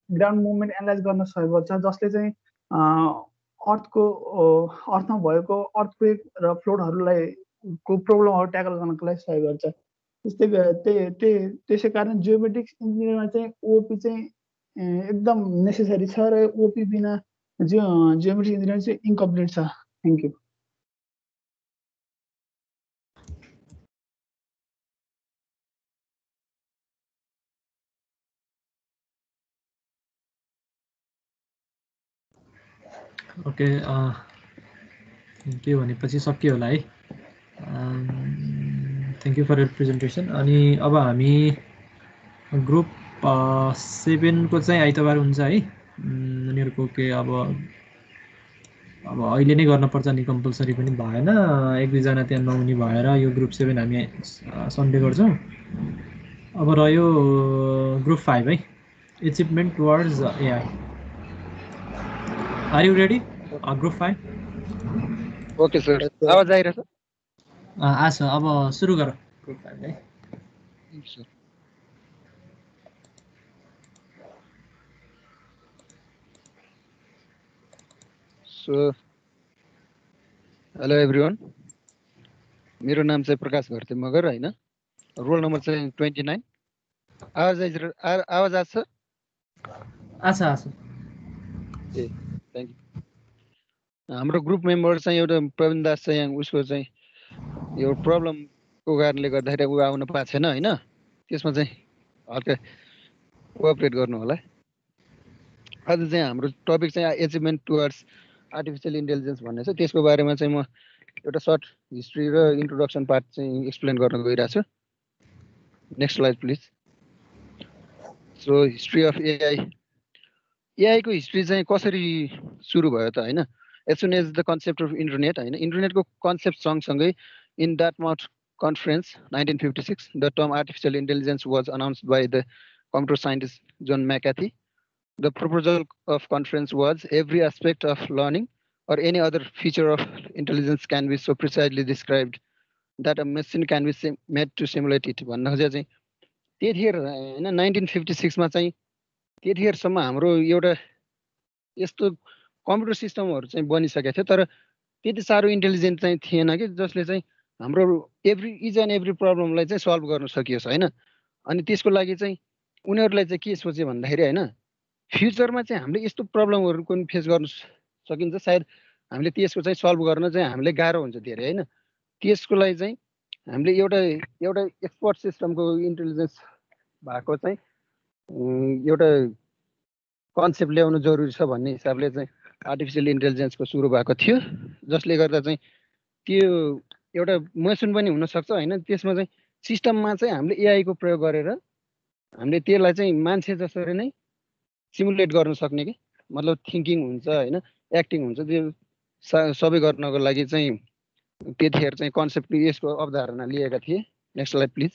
Ground movement analyse गर्न सहयोग गर्छ, जसले चाहिँ अर्थमा भएको अर्थक्वेक र फ्लोडहरूलाई को प्रब्लमहरू ट्याकल गर्नको लागि सहयोग गर्छ। त्यसै कारण जियोमेट्रिक्स इन्जिनियरिङमा चाहिँ ओपी चाहिँ एकदम नेसेसरी छ र ओपी बिना जियोमेट्रिक इन्जिनियरिङ चाहिँ इन्कम्प्लिट छ। Thank you. ओके, के भनेपछि सकियो होला है। Thank you for your presentation. अनि अब हामी ग्रुप 7 को चाहिँ आइतबार हुन्छ है। उनीहरूको के अब अहिले नै गर्नुपर्छ नि, कम्पलसरी पनि भएन। एक दुईजना त्यहाँ नहुने भएर यो ग्रुप 7 हामी सन्डे गर्छौँ। अब रह्यो ग्रुप 5 है, achievement towards AI. Are you ready group 5? Okay sir, आवाज आइरहेछ? आछ, अब सुरु गर ग्रुप 5 है। सो हेलो एभ्रिवान, मेरो नाम चाहिँ प्रकाश भर्ते मगर होइन, रोल नम्बर चाहिँ 29। आवाज आछ सर? आछ। ए थ्याङ्क यू। हाम्रो ग्रुप मेम्बर चाहिँ एउटा प्रवीण दास चाहिँ उसको चाहिँ यो प्रब्लमको कारणले गर्दाखेरि ऊ आउन पाएको छैन होइन, त्यसमा चाहिँ हल्का कोअपरेट गर्नु होला। आज चाहिँ हाम्रो टपिक चाहिँ एचिभमेन्ट टुवर्ड्स आर्टिफिसियल इन्टेलिजेन्स भन्ने छ। त्यसको बारेमा चाहिँ म एउटा सर्ट हिस्ट्री र इन्ट्रोडक्सन पार्ट चाहिँ एक्सप्लेन गर्न गइरहेको छु। Next slide please. So history of AI. एआईको हिस्ट्री चाहिँ कसरी सुरु भयो त होइन? As soon as the concept of internet होइन, इन्टरनेटको कन्सेप्ट सँगसँगै in Dartmouth conference 1956 the term artificial intelligence was announced by the computer scientist John McAfee. The proposal of conference was every aspect of learning or any other feature of intelligence can be so precisely described that a machine can be made to simulate it. भन्न खोजेको चाहिँ त्यतिखेर होइन 1956 मा चाहिँ त्यतिखेरसम्म हाम्रो एउटा यस्तो कम्प्युटर सिस्टमहरू चाहिँ बनिसकेको थियो, तर त्यति साह्रो इन्टेलिजेन्ट चाहिँ थिएन कि जसले चाहिँ हाम्रो इच एन्ड एभ्री प्रब्लमलाई चाहिँ सल्भ गर्न सकियोस् होइन। अनि त्यसको लागि चाहिँ उनीहरूलाई चाहिँ के सोचे भन्दाखेरि होइन, फ्युचरमा चाहिँ हामीले यस्तो प्रब्लमहरू पनि फेस गर्न सकिन्छ, सायद हामीले त्यसको चाहिँ सल्भ गर्न चाहिँ हामीले गाह्रो हुन्छ धेरै होइन। त्यसको लागि चाहिँ हामीले एउटा एक्सपर्ट सिस्टमको इन्टेलिजेन्स भएको चाहिँ एउटा कन्सेप्ट ल्याउनु जरुरी छ भन्ने हिसाबले चाहिँ आर्टिफिसियल इन्टेलिजेन्सको सुरु भएको थियो, जसले गर्दा चाहिँ त्यो एउटा मेसिन पनि हुनसक्छ होइन। त्यसमा चाहिँ सिस्टममा चाहिँ हामीले एआईको प्रयोग गरेर हामीले त्यसलाई चाहिँ मान्छे जसरी नै सिमुलेट गर्न सक्ने कि मतलब थिङ्किङ हुन्छ होइन, एक्टिङ हुन्छ, त्यो सबै गर्नको लागि चाहिँ त्यतिखेर चाहिँ कन्सेप्ट यसको अवधारणा लिएका थिए। Next slide please.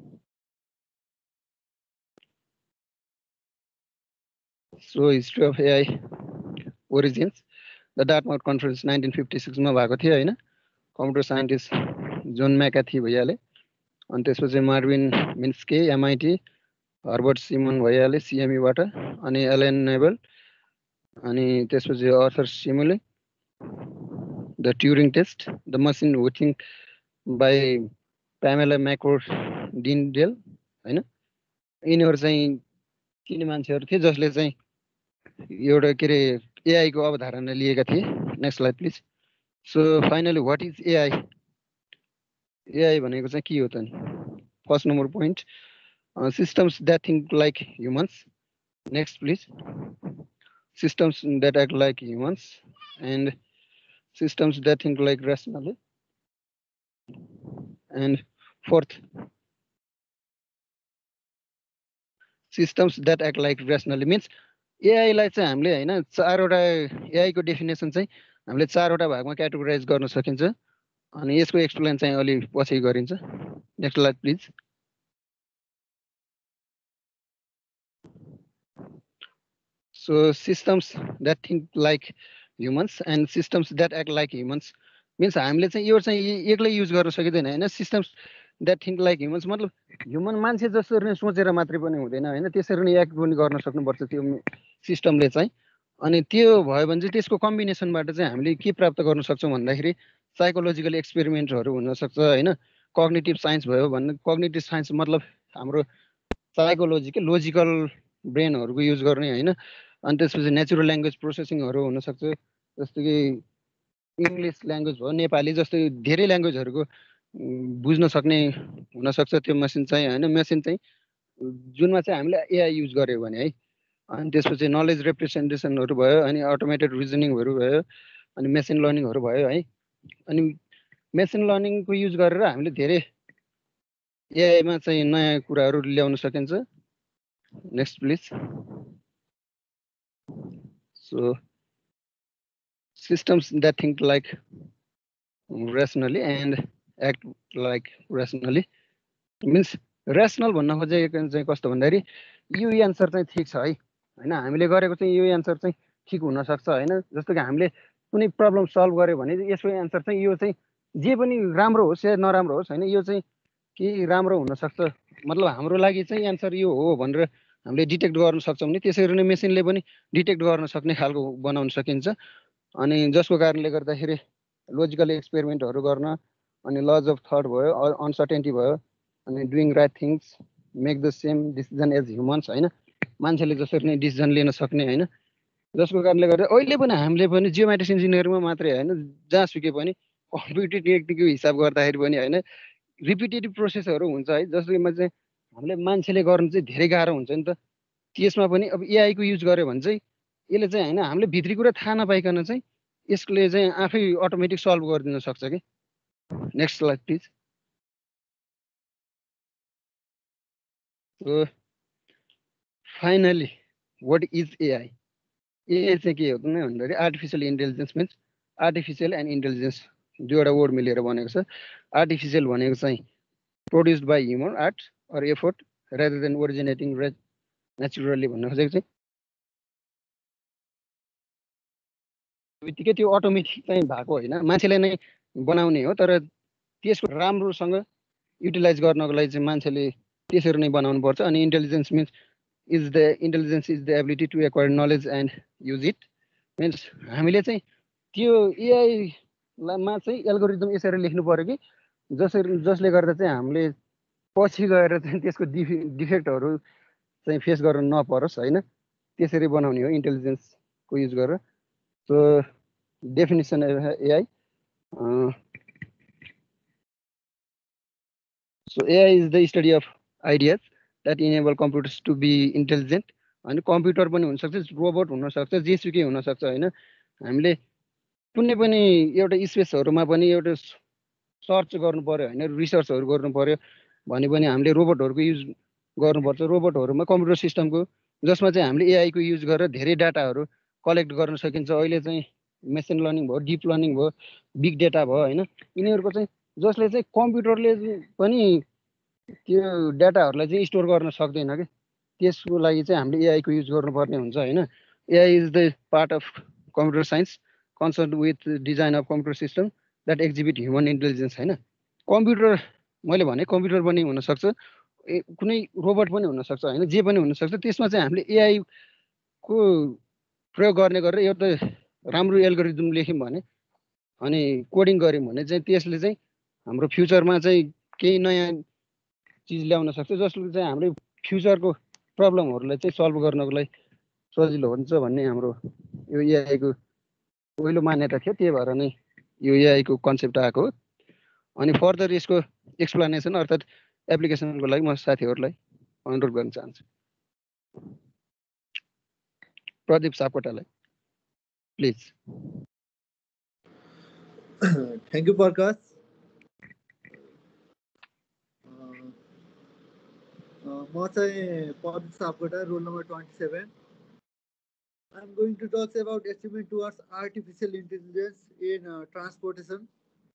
So history of AI origins the Dartmouth conference 1956 मा भएको थियो होइन। कम्प्युटर साइन्टिस्ट जोन म्याकाथी भइहाले, अनि त्यसपछि Marvin Minsky MIT, Herbert Simon भइहाले सिएमईबाट, अनि एलेन नेबल, अनि त्यसपछि Arthur Samuel, the Turing test, the machine who think by Pamela McCorduck होइन। यिनीहरू चाहिँ तिनी मान्छेहरू थिए जसले चाहिँ एउटा के अरे एआईको अवधारणा लिएका थिए। Next slide please. So finally what is AI? AI भनेको चाहिँ के हो त नि? First number point, systems that think like humans. Next please. Systems that act like humans, and systems that think like rationally. And fourth, systems that act like rationally means AI लाई चाहिँ हामीले हैन चारवटा AI को definition चाहिँ हामीले चारवटा भागमा क्याटेगोराइज गर्न सकिन्छ, अनि यसको एक्सप्लेन चाहिँ अलि पछि गरिन्छ। Next slide please. So systems that think like humans and systems that act like humans means हामीले चाहिँ यो चाहिँ एक्लै युज गर्न सकिदैन हैन। Systems that think like humans मतलब ह्युमन मान्छे जसरी नै सोचेर मात्रै पनि हुँदैन होइन, त्यसरी नै एक्ट पनि गर्न सक्नुपर्छ त्यो सिस्टमले चाहिँ। अनि त्यो भयो भने चाहिँ त्यसको कम्बिनेसनबाट चाहिँ हामीले के प्राप्त गर्न सक्छौँ भन्दाखेरि साइकोलोजिकल एक्सपेरिमेन्टहरू हुनसक्छ होइन। कग्निटिभ साइन्स भयो भन्ने, कग्निटिभ साइन्स मतलब हाम्रो साइकोलोजी लोजिकल ब्रेनहरूको युज गर्ने होइन। अनि त्यसपछि नेचुरल ल्याङ्ग्वेज प्रोसेसिङहरू हुनसक्छ, जस्तो कि इङ्ग्लिस ल्याङ्ग्वेज भयो, नेपाली जस्तो धेरै ल्याङ्ग्वेजहरूको बुझ्न सक्ने हुनसक्छ त्यो मेसिन चाहिँ होइन। मेसिन चाहिँ जुनमा चाहिँ हामीले एआई युज गऱ्यो भने है। अनि त्यसपछि नलेज रिप्रेजेन्टेसनहरू भयो, अनि अटोमेटेड रिजनिङहरू भयो, अनि मेसिन लर्निङहरू भयो है। अनि मेसिन लर्निङको युज गरेर हामीले धेरै एआईमा चाहिँ नयाँ कुराहरू ल्याउन सकिन्छ। Next please. सो systems that think like rationally and act like rationally means rational भन्न खोजेको चाहिँ कस्तो भन्दाखेरि यो एन्सर चाहिँ ठिक छ है होइन, हामीले गरेको चाहिँ यो एन्सर चाहिँ ठिक हुनसक्छ होइन। जस्तो कि हामीले कुनै प्रब्लम सल्भ गऱ्यो भने यसको एन्सर चाहिँ यो चाहिँ जे पनि राम्रो होस् या नराम्रो होस् होइन, यो चाहिँ केही राम्रो हुनसक्छ मतलब हाम्रो लागि चाहिँ एन्सर यो हो भनेर हामीले डिटेक्ट गर्न सक्छौँ नि, त्यसरी नै मेसिनले पनि डिटेक्ट गर्न सक्ने खालको बनाउन सकिन्छ। अनि जसको कारणले गर्दाखेरि लोजिकल एक्सपेरिमेन्टहरू गर्न, अनि लज अफ थट भयो, अनसर्टेन्टी भयो, अनि doing right things, make the same decision as humans होइन, मान्छेले जसरी नै डिसिजन लिन सक्ने होइन। जसको कारणले गर्दा अहिले पनि हामीले पनि जियोमेट्रिक्स इन्जिनियरिङमा मात्रै होइन, जहाँ सुके पनि कम्पिटेटिभ हिसाब गर्दाखेरि पनि होइन रिपिटेटिभ प्रोसेसहरू हुन्छ है, जसमा चाहिँ हामीले मान्छेले गर्नु चाहिँ धेरै गाह्रो हुन्छ नि त। त्यसमा पनि अब एआईको युज गर्यो भने चाहिँ यसले चाहिँ होइन हामीले भित्री कुरा थाहा नपाइकन चाहिँ यसले चाहिँ आफै अटोमेटिक सल्भ गरिदिन सक्छ कि। Next slide please. Finally what is AI? AI चाहिँ के हो त भन्दाखेरि artificial intelligence means artificial and intelligence दुईवटा वर्ड मिलेर बनेको छ। आर्टिफिसियल भनेको चाहिँ produced by human art or effort rather than originating naturally भन्न खोजेको चाहिँ बित्तिकै त्यो अटोमेटिक चाहिँ भएको होइन, मान्छेले नै बनाउने हो। तर त्यसको राम्रोसँग युटिलाइज गर्नको लागि चाहिँ मान्छेले त्यसरी नै बनाउनु पर्छ। अनि intelligence means intelligence is the ability to acquire knowledge and use it means हामीले चाहिँ त्यो एआईमा चाहिँ एल्गोरिदम यसरी लेख्नु पऱ्यो कि जसले गर्दा चाहिँ हामीले पछि गएर चाहिँ त्यसको डिफेक्टहरू चाहिँ फेस गर्न नपरोस् होइन, त्यसरी बनाउने हो इन्टेलिजेन्सको युज गरेर। So definition AI, so AI is the study of ideas that enable computers to be intelligent। अनि कम्प्युटर पनि हुनसक्छ, रोबोट हुनसक्छ, जेसुकै हुनसक्छ होइन। हामीले कुनै पनि एउटा स्पेसहरूमा पनि एउटा सर्च गर्नु पऱ्यो होइन, रिसर्चहरू गर्नु पऱ्यो भने पनि हामीले रोबोटहरूको युज गर्नुपर्छ। रोबोटहरूमा कम्प्युटर सिस्टमको जसमा चाहिँ हामीले एआईको युज गरेर धेरै डाटाहरू कलेक्ट गर्न सकिन्छ। अहिले चाहिँ मेसिन लर्निङ भयो, डिप लर्निङ भयो, बिग डेटा भयो होइन, यिनीहरूको चाहिँ जसले चाहिँ कम्प्युटरले पनि त्यो डाटाहरूलाई चाहिँ स्टोर गर्न सक्दैन कि, त्यसको लागि चाहिँ हामीले एआईको युज गर्नुपर्ने हुन्छ होइन। AI is the part of computer science concern with design of computer system that exhibit human intelligence होइन। कम्प्युटर मैले भने कम्प्युटर पनि हुनसक्छ, कुनै रोबोट पनि हुनसक्छ होइन, जे पनि हुनसक्छ। त्यसमा चाहिँ हामीले एआईको प्रयोग गर्ने गरेर एउटा राम्रो एल्गोरिदम लेख्यौँ भने अनि कोडिङ गऱ्यौँ भने चाहिँ त्यसले चाहिँ हाम्रो फ्युचरमा चाहिँ केही नयाँ चिज ल्याउन सक्छ, जसले चाहिँ हाम्रो फ्युचरको प्रब्लमहरूलाई चाहिँ सल्भ गर्नको लागि सजिलो हुन्छ भन्ने हाम्रो यो एआईको पहिलो मान्यता थियो। त्यही भएर नै यो एआईको कन्सेप्ट आएको हो। अनि फर्दर यसको एक्सप्लेनेसन अर्थात् एप्लिकेसनको लागि म साथीहरूलाई अनुरोध गर्न चाहन्छु। प्रदीप सापकोटालाई प्लिज। Thank you, Prakash. म चाहिँ Pradeep Sapkota, roll number 27. I'm going to talk about achievement towards artificial intelligence in transportation.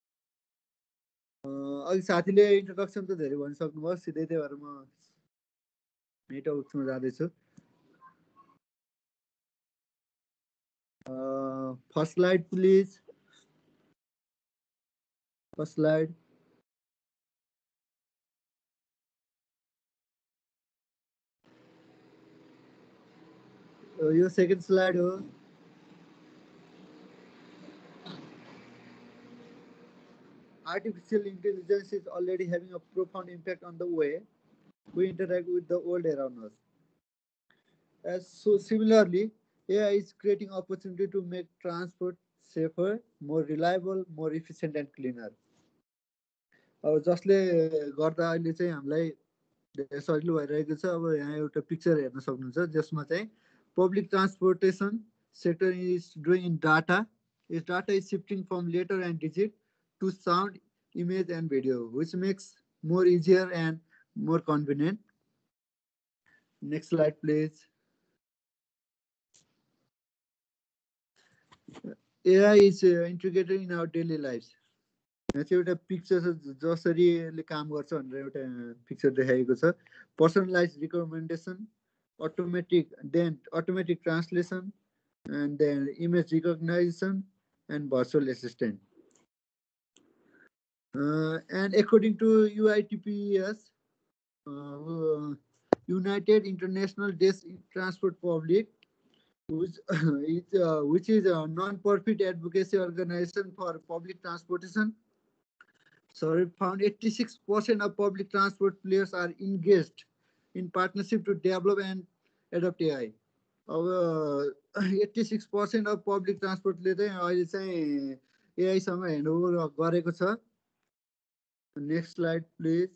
अघि साथीले इन्ट्रोडक्सन त धेरै भनिसक्नुभयो, सिधै त्यही भएर म नेटवर्कमा जाँदैछु। First slide please. First slide. Your second slide. Artificial intelligence is already having a profound impact on the way we interact with the world around us. So similarly, AI is creating opportunity to make transport safer, more reliable, more efficient and cleaner. अब जसले गर्दा अहिले चाहिँ हामीलाई धेरै सजिलो भइरहेको छ। अब यहाँ एउटा पिक्चर हेर्न सक्नुहुन्छ जसमा चाहिँ public transportation sector is doing in data is shifting from letter and digit to sound, image and video, which makes more easier and more convenient. Next slide, please. AI is integrated in our daily lives. यहाँ चाहिँ एउटा picture छ जसरी यसले काम गर्छ भनेर एउटा पिक्चर देखाएको छ। Personalize recommendation, automatic translation, and then image recognition and virtual assistant. And according to UITPS, United International Desk Transport Public, which is a non-profit advocacy organization for public transportation, survey found 86% of public transport players are engaged in partnership to develop and adopt AI. अब 86% of public transportले चाहिँ अहिले चाहिँ AI सँग handover गरेको छ। Next slide, please.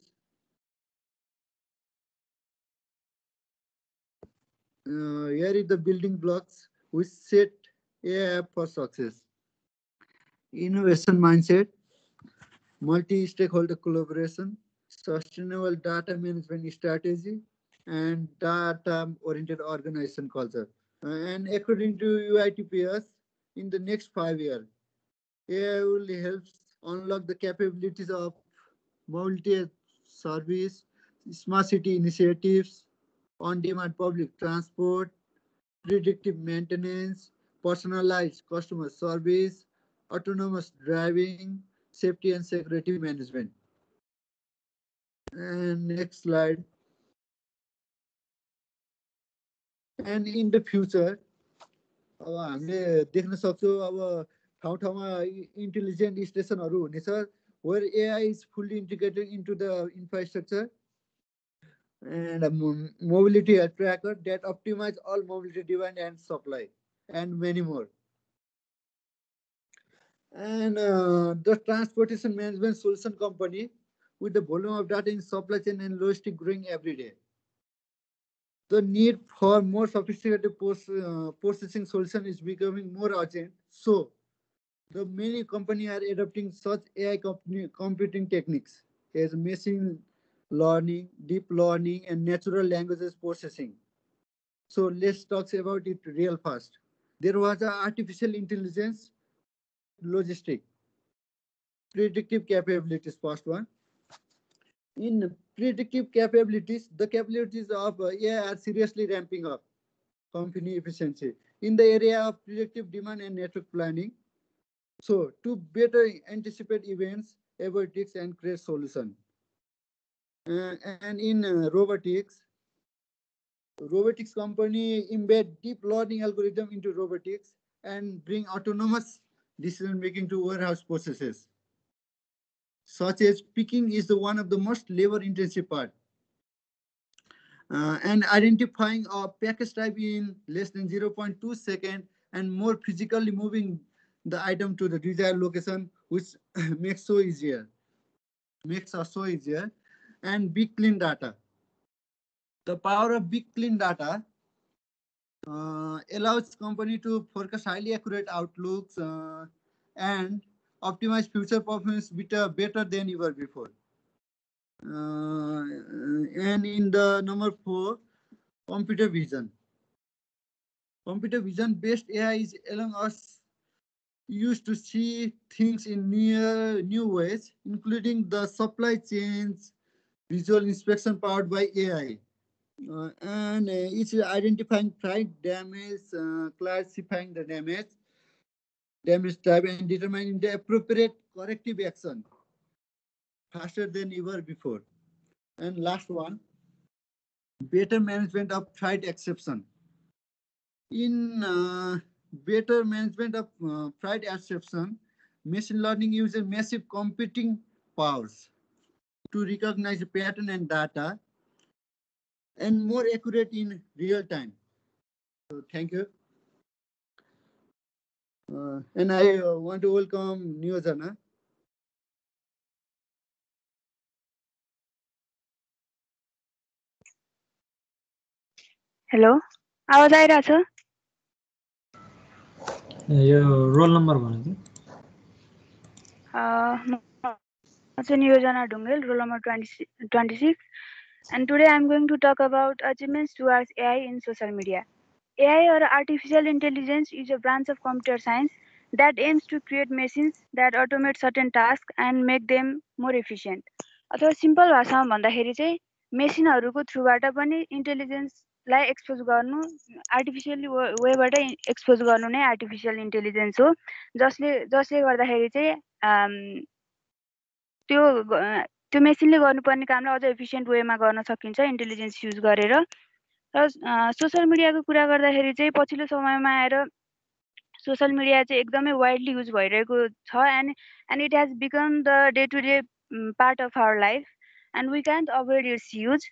Here is the building blocks which set AI up for success. Innovation mindset, multi-stakeholder collaboration, sustainable data management strategy, and data-oriented organization culture. And according to UITPS, in the next 5 years, AI will help unlock the capabilities of mobility service, smart city initiatives, on-demand public transport, predictive maintenance, personalized customer service, autonomous driving, safety and security management. And next slide. And in the future, अब हामीले देख्न सक्छौँ अब ठाउँ ठाउँमा intelligent स्टेसनहरू हुनेछ where AI is fully integrated into the infrastructure, and a mobility tracker that optimize all mobility demand and supply, and many more. And the transportation management solution company, with the volume of data in supply chain and logistics growing every day, the need for more sophisticated processing solution is becoming more urgent. So the many companies are adopting such AI computing techniques as machine learning, deep learning, and natural languages processing. So let's talk about it real fast. There was an artificial intelligence, logistic, predictive capabilities, first one. In predictive capabilities, the capabilities of AI are seriously ramping up company efficiency in the area of predictive demand and network planning. So to better anticipate events, robotics, and create solution. And in robotics company embed deep learning algorithm into robotics and bring autonomous decision making to warehouse processes, such as picking is the one of the most labor intensive part, and identifying a package type in less than 0.2 seconds and more physically moving the item to the desired location, which makes us so easier. And big clean data. The power of big clean data allows company to forecast highly accurate outlooks and optimize future performance better than ever before. And in the number 4, computer vision. Computer vision based AI is allowing us used to see things in new ways, including the supply chains, visual inspection powered by AI. And it's identifying price damage, classifying the damage type, and determining the appropriate corrective action faster than ever before. And last one, better management of freight exception. In better management of freight abstraction, machine learning uses massive computing powers to recognize pattern and data and more accurate in real time. So thank you. And I want to welcome Niyojana. Hello आवाज आइरहेछ यो roll number भन्नु म चाहिँ Niyojana Dhungel roll number 26 and today I'm going to talk about achievements towards AI in social media. AI or artificial intelligence is a branch of computer science that aims to create machines that automate certain tasks and make them more efficient. अथवा simple भाषामा भन्दाखेरि चाहिँ मेसिनहरूको थ्रुबाट पनि इन्टेलिजेन्सलाई expose गर्नु artificial वेबाट एक्सपोज गर्नु नै आर्टिफिसियल इन्टेलिजेन्स हो जसले गर्दाखेरि चाहिँ त्यो मेसिनले गर्नुपर्ने कामलाई अझ एफिसिएन्ट वेमा गर्न सकिन्छ इन्टेलिजेन्स युज गरेर र सोशल मिडियाको कुरा गर्दाखेरि चाहिँ पछिल्लो समयमा आएर सोशल मिडिया चाहिँ एकदमै वाइडली युज भइरहेको छ and it has become the day to day part of our life and we can't avoid its use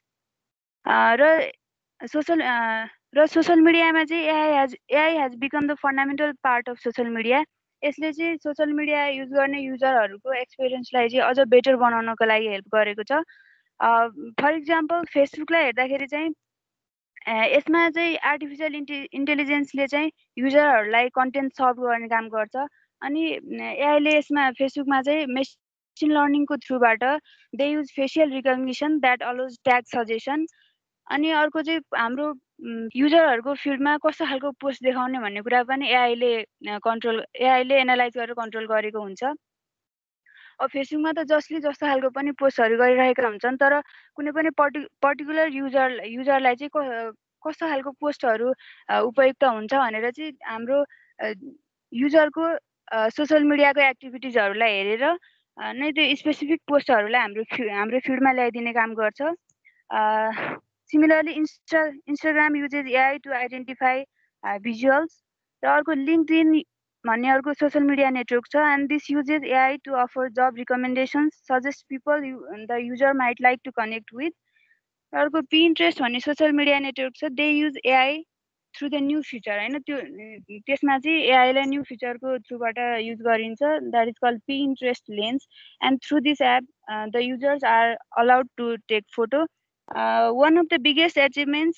र सोशल मिडियामा चाहिँ AI has become the fundamental part of social media यसले चाहिँ social media use गर्ने युजरहरूको एक्सपिरियन्सलाई चाहिँ अझ better बनाउनको लागि हेल्प गरेको छ फर इक्जाम्पल फेसबुकलाई हेर्दाखेरि चाहिँ यसमा चाहिँ आर्टिफिसियल इन्टेलिजेन्सले चाहिँ युजरहरूलाई कन्टेन्ट सर्भ गर्ने काम गर्छ अनि एआईले यसमा फेसबुकमा चाहिँ मेसिन लर्निङको थ्रुबाट they use facial recognition that allows tag suggestion अनि अर्को चाहिँ हाम्रो युजरहरूको फिल्डमा कस्तो खालको पोस्ट देखाउने भन्ने कुरा पनि एआईले एनालाइज गरेर कन्ट्रोल गरेको हुन्छ अब फेसबुकमा त जसले जस्तो खालको पनि पोस्टहरू गरिरहेका हुन्छन् तर कुनै पनि पर्टिकुलर युजरलाई चाहिँ कस्तो खालको पोस्टहरू उपयुक्त हुन्छ भनेर चाहिँ हाम्रो युजरको सोशल मिडियाको एक्टिभिटिजहरूलाई हेरेर नै त्यो स्पेसिफिक पोस्टहरूलाई हाम्रो फिडमा ल्याइदिने काम गर्छ similarly Instagram uses AI to identify visuals र अर्को लिङ्कडिन भन्ने अर्को सोशल मिडिया नेटवर्क छ and this uses AI to offer job recommendations suggest people the user might like to connect with अर्को पिन्ट्रेस्ट भन्ने सोशल मिडिया नेटवर्क छ they use AI through the new feature होइन त्यसमा चाहिँ एआईलाई new फिचरको थ्रुबाट युज गरिन्छ that is called Pinterest lens and through this app the users are allowed to take photo one of the biggest achievements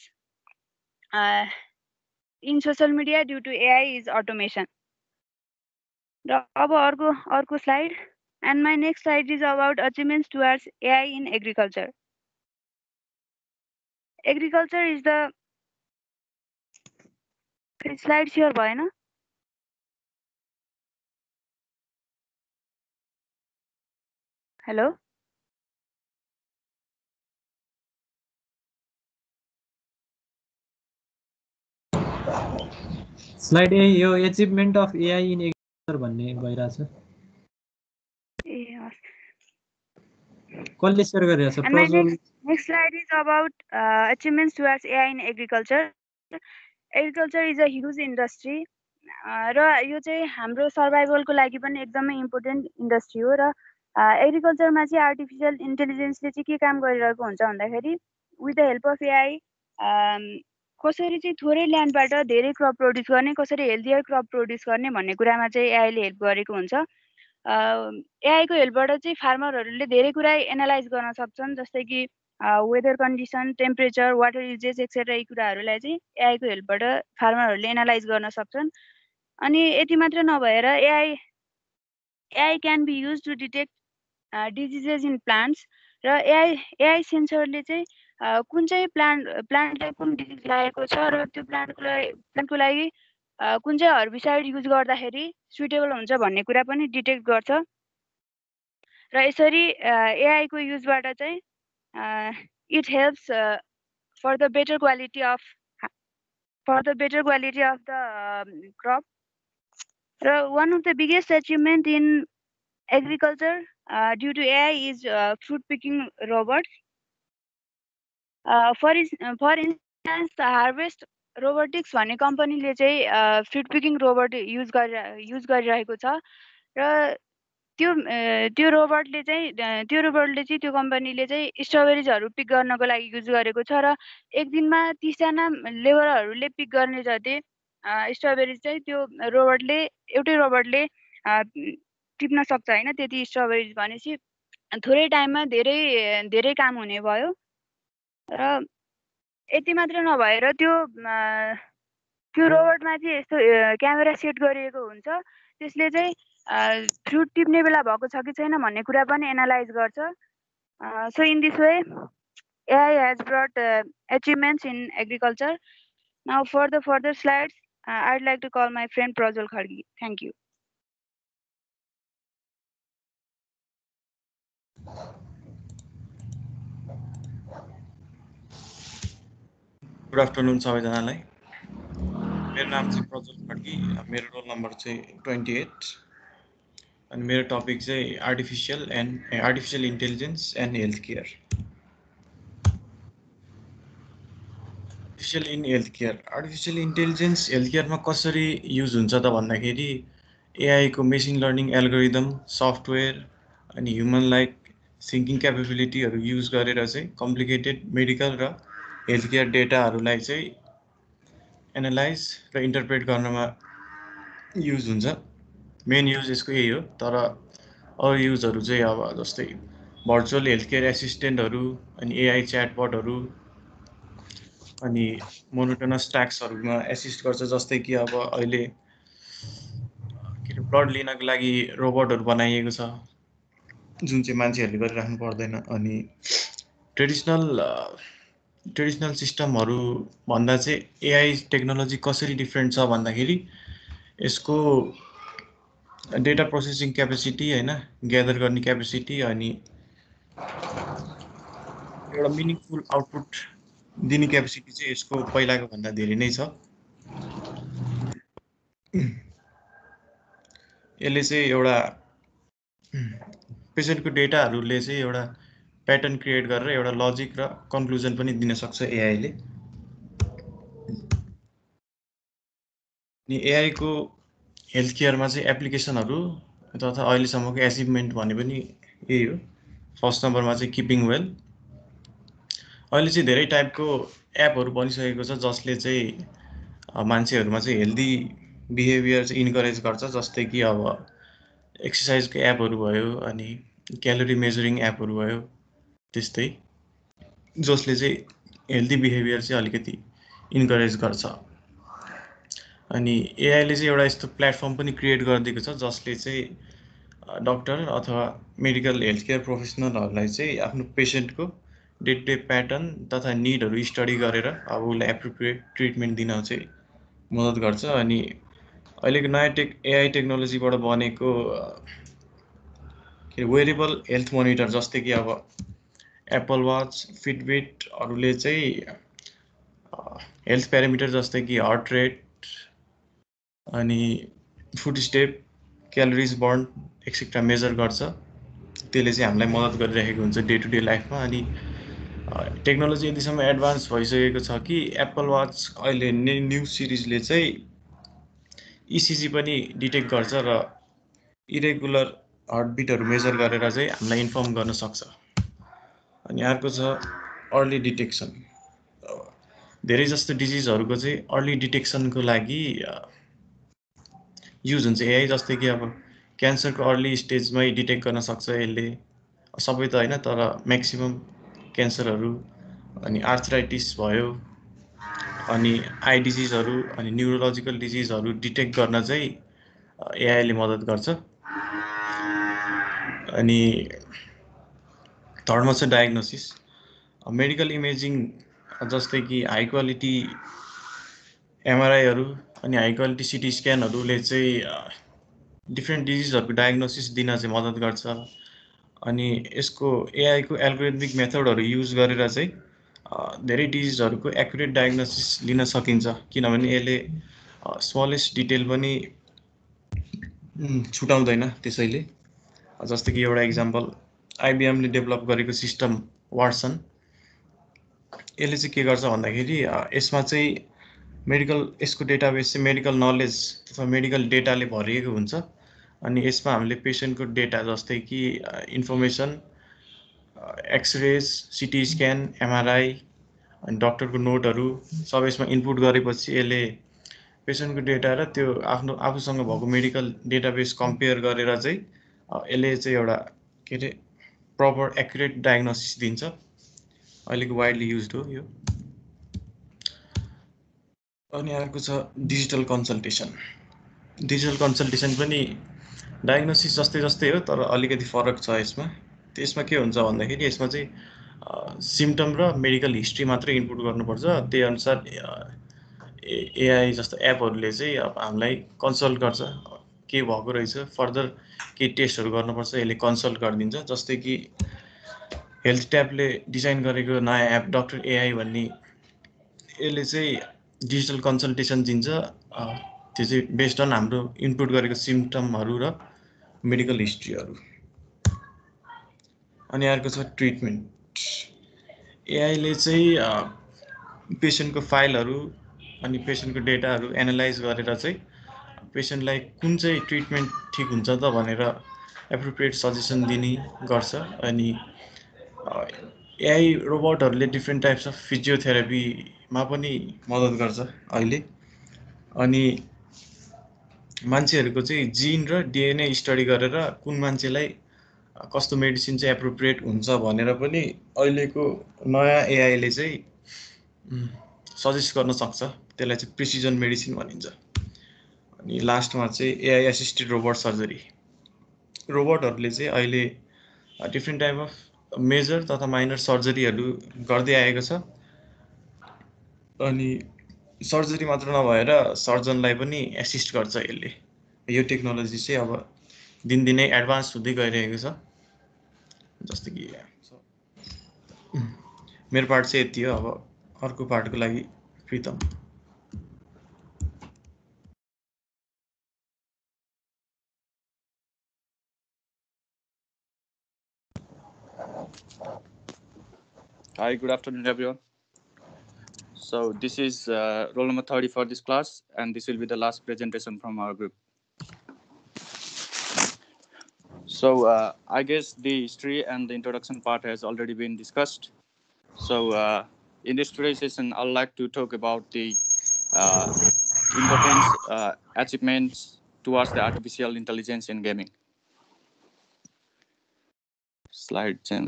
in social media due to AI is automation. अब अर्को slide and my next slide is about achievements towards AI in agriculture. Agriculture is the slide here भएन hello slide यो achievement of AI in agriculture भन्ने भइरहेछ कसले share गरिरहेछ Prajwal next slide is about achievements towards AI in agriculture. Agriculture is a huge industry र यो चाहिँ हाम्रो सर्भाइभलको लागि पनि एकदमै इम्पोर्टेन्ट इन्डस्ट्री हो र एग्रिकल्चरमा चाहिँ आर्टिफिसियल इन्टेलिजेन्सले चाहिँ के काम गरिरहेको हुन्छ भन्दाखेरि with the help of AI कसरी चाहिँ थोरै ल्यान्डबाट धेरै क्रप प्रड्युस गर्ने कसरी हेल्दियर क्रप प्रड्युस गर्ने भन्ने कुरामा चाहिँ एआईले हेल्प गरेको हुन्छ एआईको हेल्पबाट चाहिँ फार्मरहरूले धेरै कुरा एनालाइज गर्न सक्छन् जस्तै कि weather condition temperature water uses etcetera यी कुराहरूलाई चाहिँ एआईको हेल्पबाट फार्मरहरूले एनालाइज गर्न सक्छन् अनि यति मात्र नभएर AI can be use to detect diseases in plants र एआई सेन्सरले चाहिँ कुन चाहिँ प्लान्टलाई कुन डिजिज लागेको छ र त्यो प्लान्टको लागि कुन चाहिँ हर्बिसाइड युज गर्दाखेरि सुटेबल हुन्छ भन्ने कुरा पनि डिटेक्ट गर्छ र यसरी एआई को युजबाट चाहिँ it helps for the better quality of the crop र one of the biggest achievement in agriculture due to AI is fruit picking robots for instance, the harvest robotics भन्ने कम्पनीले चाहिँ फ्रुट पिकिङ रोबोट युज गरिरहेको छ र त्यो रोबोटले चाहिँ त्यो कम्पनीले चाहिँ स्ट्रबेरिजहरू पिक गर्नको लागि युज गरेको छ र एक दिनमा 30 जना लेबरहरूले पिक गर्ने जति स्ट्रबेरिज चाहिँ त्यो एउटै रोबोटले टिप्न सक्छ होइन। त्यति स्ट्रबेरिज भनेपछि थोरै टाइममा धेरै काम हुने भयो र यति मात्र नभएर त्यो रोबोटमा चाहिँ यस्तो क्यामेरा सेट गरिएको हुन्छ, त्यसले चाहिँ फ्रुट टिप्ने बेला भएको छ कि छैन भन्ने कुरा पनि एनालाइज गर्छ। So in this way AI has brought achievements in agriculture. Now for the further slides, I'd like to call my friend Prajwal Khadge. Thank you. Good afternoon सबैजनालाई। मेरो नाम चाहिँ प्रज्वल खड्गी, मेरो रोल नम्बर चाहिँ 28 अनि मेरो टपिक चाहिँ artificial intelligence and health care. Artificial intelligence health केयरमा कसरी युज हुन्छ त भन्दाखेरि एआई को मेसिन लर्निङ एल्गोरिदम, सफ्टवेयर अनि ह्युमन लाइक थिङ्किङ क्यापेबिलिटीहरू युज गरेर चाहिँ कम्प्लिकेटेड मेडिकल र हेल्थ केयर डेटाहरूलाई चाहिँ एनालाइज र इन्टरप्रेट गर्नमा युज हुन्छ। मेन युज यसको यही हो। तर अरू युजहरू चाहिँ अब जस्तै भर्चुअल हेल्थ केयर एसिस्टेन्टहरू अनि एआई च्याटबटहरू अनि मोनोटोनस टास्कहरूमा एसिस्ट गर्छ। जस्तै कि अब अहिले ब्लड लिनको लागि रोबोटहरू बनाइएको छ जुन चाहिँ मान्छेहरूले गरिराख्नु पर्दैन। अनि ट्रेडिसनल सिस्टमहरू भन्दा चाहिँ एआई टेक्नोलोजी कसरी डिफ्रेन्ट छ भन्दाखेरि यसको डेटा प्रोसेसिङ क्यापेसिटी होइन, ग्यादर गर्ने क्यापेसिटी अनि एउटा मिनिङफुल आउटपुट दिने क्यापेसिटी चाहिँ यसको पहिलाको भन्दा धेरै नै छ। यसले चाहिँ एउटा पेसेन्टको डेटाहरूले चाहिँ एउटा प्याटर्न क्रिएट गरेर एउटा लजिक र कन्क्लुजन पनि दिन सक्छ एआईले। अनि एआईको हेल्थ केयरमा चाहिँ एप्लिकेसनहरू तथा अहिलेसम्मको एचिभमेन्ट भने पनि यही हो। फर्स्ट नम्बरमा चाहिँ किपिङ वेल। अहिले चाहिँ धेरै टाइपको एपहरू बनिसकेको छ जसले चाहिँ मान्छेहरूमा चाहिँ हेल्दी बिहेभियर चाहिँ इन्करेज गर्छ। जस्तै कि अब एक्सर्साइजको एपहरू भयो अनि क्यालोरी मेजरिङ एपहरू भयो, त्यस्तै जसले चाहिँ हेल्दी बिहेभियर चाहिँ अलिकति इन्करेज गर्छ। अनि एआईले चाहिँ एउटा यस्तो प्लेटफर्म पनि क्रिएट गरिदिएको छ जसले चाहिँ डक्टर अथवा मेडिकल हेल्थ केयर प्रोफेसनलहरूलाई चाहिँ आफ्नो पेसेन्टको डे टु डे प्याटर्न तथा निडहरू स्टडी गरेर अब उसलाई एप्रोप्रिएट ट्रिटमेन्ट दिन चाहिँ मद्दत गर्छ। अनि अहिलेको नयाँ एआई टेक्नोलोजीबाट बनेको वेरेबल हेल्थ मोनिटर जस्तै कि अब एप्पल वाच, फिटबिटहरूले चाहिँ हेल्थ प्यारामिटर जस्तै कि हार्ट रेट अनि food step, calories burn etcetera measure गर्छ। त्यसले चाहिँ हामीलाई मद्दत गरिरहेको हुन्छ डे टु डे लाइफमा। अनि टेक्नोलोजी यतिसम्म एडभान्स भइसकेको छ कि एप्पल वाच अहिले न्यू सिरिजले चाहिँ इसिजी पनि डिटेक्ट गर्छ र इरेगुलर हार्टबिटहरू मेजर गरेर चाहिँ हामीलाई इन्फर्म गर्न सक्छ। अनि अर्को छ अर्ली डिटेक्सन। धेरै जस्तो डिजिजहरूको चाहिँ अर्ली डिटेक्सनको लागि युज हुन्छ एआई। जस्तै कि अब क्यान्सरको अर्ली स्टेजमै डिटेक्ट गर्न सक्छ यसले, सबै त होइन तर म्याक्सिमम क्यान्सरहरू। अनि आर्थराइटिस भयो अनि आई डिजिजहरू अनि न्युरोलोजिकल डिजिजहरू डिटेक्ट गर्न चाहिँ एआईले मद्दत गर्छ। अनि थर्डमा छ डायग्नोसिस। मेडिकल इमेजिङ जस्तै कि हाई क्वालिटी एमआरआईहरू अनि हाई क्वालिटी सिटी स्क्यानहरूले चाहिँ डिफ्रेन्ट डिजिजहरूको डायग्नोसिस दिन चाहिँ मद्दत गर्छ। अनि यसको एआईको एल्गोरिथमिक मेथडहरू युज गरेर चाहिँ धेरै डिजिजहरूको एक्युरेट डायग्नोसिस लिन सकिन्छ, किनभने यसले स्मलेस्ट डिटेल पनि छुटाउँदैन त्यसैले। जस्तै कि एउटा इक्जाम्पल आइबिएमले डेभलप गरेको सिस्टम वाटसन, यसले चाहिँ के गर्छ भन्दाखेरि यसमा चाहिँ मेडिकल यसको डेटाबेस चाहिँ मेडिकल नलेज अथवा मेडिकल डेटाले भरिएको हुन्छ अनि यसमा हामीले पेसेन्टको डेटा जस्तै कि information x-rays CT scan MRI अनि डक्टरको नोटहरू सबै यसमा इनपुट गरेपछि यसले पेसेन्टको डेटा र त्यो आफूसँग भएको मेडिकल डेटाबेस कम्पेयर गरेर चाहिँ यसले चाहिँ एउटा के अरे प्रपर एक्युरेट डायग्नोसिस दिन्छ अहिलेको वाइडली युज हो यो अनि अर्को छ डिजिटल कन्सल्टेसन पनि डायग्नोसिस जस्तै हो तर अलिकति फरक छ यसमा के हुन्छ भन्दाखेरि यसमा चाहिँ सिम्टम र मेडिकल हिस्ट्री मात्रै इनपुट गर्नुपर्छ त्यही अनुसार एआई जस्तो एपहरूले चाहिँ अब हामीलाई कन्सल्ट गर्छ के भएको रहेछ फर्दर केही टेस्टहरू गर्नुपर्छ यसले कन्सल्ट गरिदिन्छ जस्तै कि हेल्थ ट्याबले डिजाइन गरेको नयाँ एप डक्टर एआई भन्ने यसले चाहिँ डिजिटल कन्सल्टेसन दिन्छ त्यो चाहिँ बेस्ड अन हाम्रो इनपुट गरेको सिम्टमहरू र मेडिकल हिस्ट्रीहरू अनि अर्को छ ट्रिटमेन्ट एआईले चाहिँ पेसेन्टको फाइलहरू अनि पेसेन्टको डेटाहरू एनालाइज गरेर चाहिँ पेसेन्टलाई कुन चाहिँ ट्रिटमेन्ट ठिक हुन्छ त भनेर एप्रोप्रिएट सजेसन दिने गर्छ अनि एआई रोबोटहरूले डिफ्रेन्ट टाइप्स अफ फिजियोथेरापीमा पनि मद्दत गर्छ अहिले अनि मान्छेहरूको चाहिँ जिन र डिएनए स्टडी गरेर कुन मान्छेलाई कस्तो मेडिसिन चाहिँ एप्रोप्रिएट हुन्छ भनेर पनि अहिलेको नयाँ एआईले चाहिँ सजेस्ट गर्न सक्छ त्यसलाई चाहिँ प्रिसिजन मेडिसिन भनिन्छ अनि लास्टमा चाहिँ एआई एसिस्टेड रोबोट सर्जरी रोबोटहरूले चाहिँ अहिले डिफ्रेन्ट टाइप अफ मेजर तथा माइनर सर्जरीहरू गर्दै आएको छ अनि सर्जरी मात्र नभएर सर्जनलाई पनि एसिस्ट गर्छ यसले यो टेक्नोलोजी चाहिँ अब दिनदिनै एडभान्स हुँदै गइरहेको छ जस्तो कि मेरो पार्ट चाहिँ यति हो अब अर्को पार्टको लागि Pritam Hi, good afternoon, everyone. So this is roll number 30 for this class, and this will be the last presentation from our group. So I guess the history and the introduction part has already been discussed. So in this today's session, I'd like to talk about the important achievements towards the artificial intelligence in gaming. Slide change.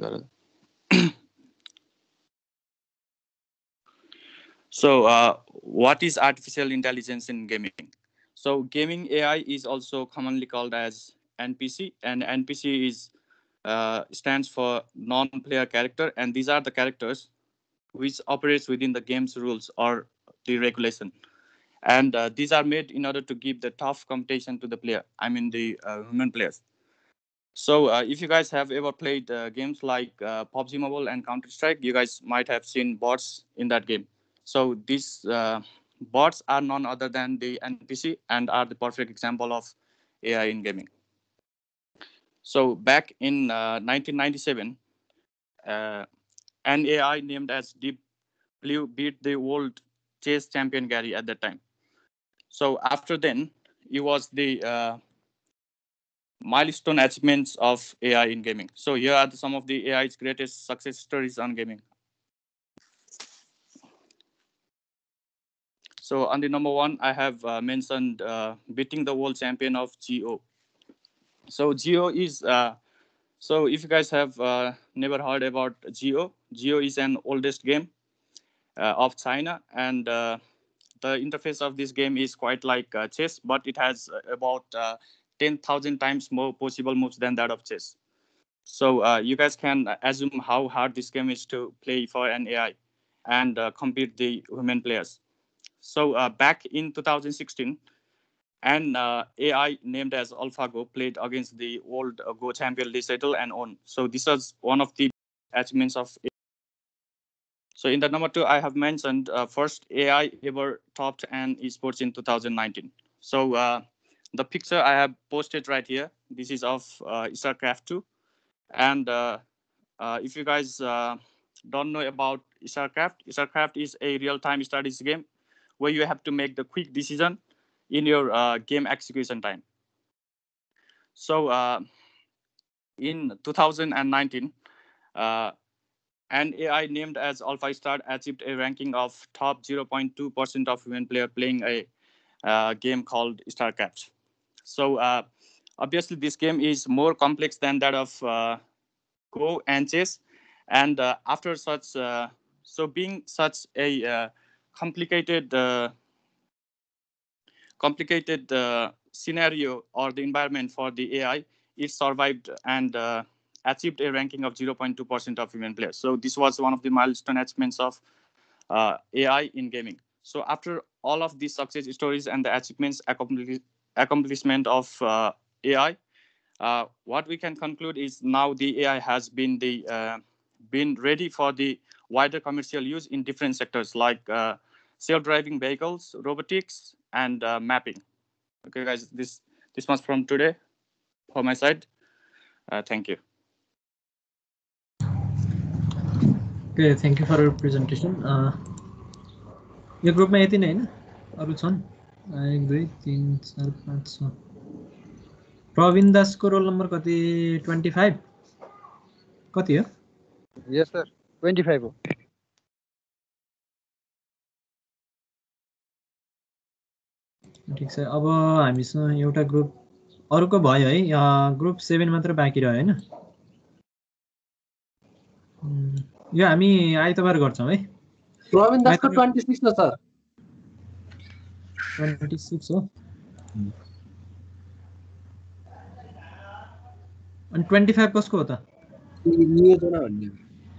So what is artificial intelligence in gaming? So gaming AI is also commonly called as NPC, and NPC is stands for non-player character, and these are the characters which operates within the game's rules or the regulation. And these are made in order to give the tough competition to the player, I mean the human players. So if you guys have ever played games like PUBG Mobile and Counter-Strike, you guys might have seen bots in that game. So these bots are none other than the NPC and are the perfect example of AI in gaming. So back in 1997, an AI named as Deep Blue beat the world chess champion Gary at that time. So after then, it was the milestone achievements of AI in gaming. So here are some of the AI's greatest success stories on gaming. So on the number one, I have mentioned beating the world champion of GO. So GO is, so if you guys have never heard about GO, GO is an oldest game of China, and the interface of this game is quite like chess, but it has about 10,000 times more possible moves than that of chess. So you guys can assume how hard this game is to play for an AI and compete the human players. So back in 2016, an AI named as AlphaGo played against the world Go champion Lee Sedol and won. So this was one of the achievements of AI. So in the number two, I have mentioned first AI ever topped an esports in 2019. So the picture I have posted right here, this is of StarCraft 2. And if you guys don't know about StarCraft is a real-time strategy game where you have to make the quick decision in your game execution time. So in 2019, an AI named as AlphaStar achieved a ranking of top 0.2% of women players playing a game called StarCraft. So obviously, this game is more complex than that of Go and chess. And after such, so being such a complicated scenario or the environment for the AI, it survived and achieved a ranking of 0.2% of women players. So this was one of the milestone achievements of AI in gaming. So after all of these success stories and the achievements, accomplishment of AI, what we can conclude is now the AI has been ready for the wider commercial use in different sectors like self-driving vehicles, robotics, and mapping. Okay, guys, this much from today for my side. Thank you. Okay, thank you for your presentation. यो ग्रुपमा यति नै हैन, अरु छन् 1 2 3 4 5 6. प्रवीण दासको roll number कति? 25 कति हो? यस सर 25 हो. ठीक छ. अब हामीसँग एउटा ग्रुप अरुको भयो है. ग्रुप 7 मात्र बाँकी रह्यो हैन. यो हामी आइतबार गर्छौं है. प्रवीण दासको 26 हो सर. 26 हो. अनि 25 कसको हो त? नियोजना भन्ने.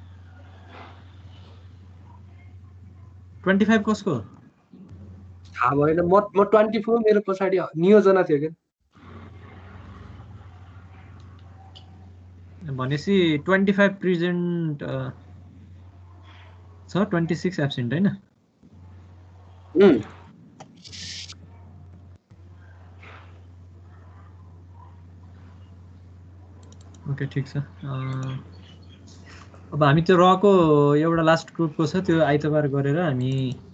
25 कसको हो? थाहा भएन. म 24 मेरो पछाडी नियोजना थियो के. भनेसी 25 प्रेजेन्ट छ, 26 एब्सेन्ट हैन? ओके, ठीक छ. अब हामी त्यो रको एउटा लास्ट ग्रुपको छ, त्यो आइतबार गरेर हामी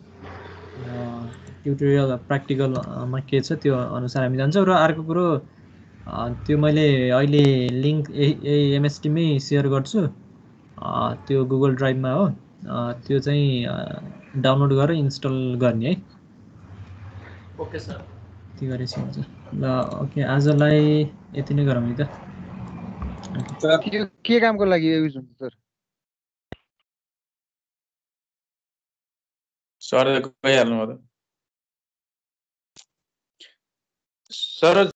ट्युटोरियल प्र्याक्टिकलमा के छ त्यो अनुसार हामी जान्छौँ. र अर्को कुरो, त्यो मैले अहिले लिङ्क एमएस टिममै सेयर गर्छु. त्यो गुगल ड्राइभमा हो. त्यो चाहिँ डाउनलोड गरेर इन्स्टल गर्ने है. Okay sir. त्यो गरेपछि हुन्छ. ल ओके, आजलाई यति नै गरौँ है त. के कामको लागि युज हुन्छ सर? सर गइहाल्नु भयो त. सर